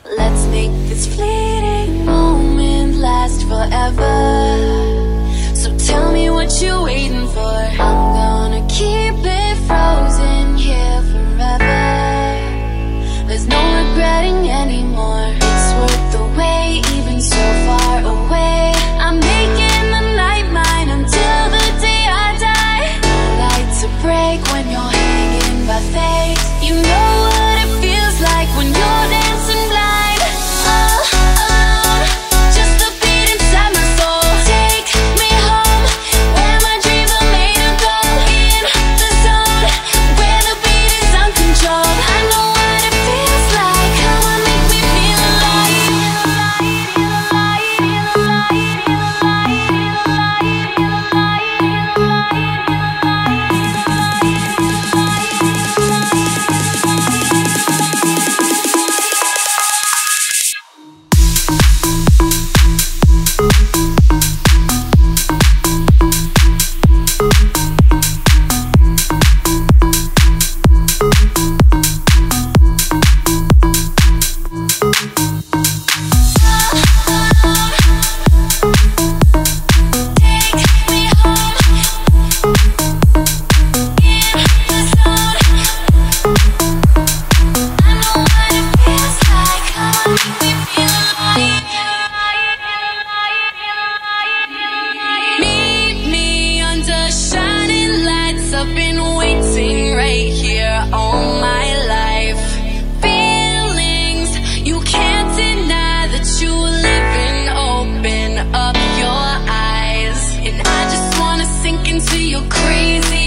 Let's make this fleeting moment last forever. So tell me what you're waiting for. I'm gonna keep it frozen here forever. There's no regretting anymore. It's worth the wait, even so far away. I'm making the night mine until the day I die. No light to break when you're hanging by fate. You know what it feels like when you're dancing blind, all alone. Just a beat inside my soul. Take me home, where my dreams are made of gold. In the zone, where the beat is uncontrolled. I know what it feels like. Come on, make me feel alive. I've been waiting right here all my life. Feelings you can't deny that you live in. Open up your eyes, and I just wanna sink into your crazy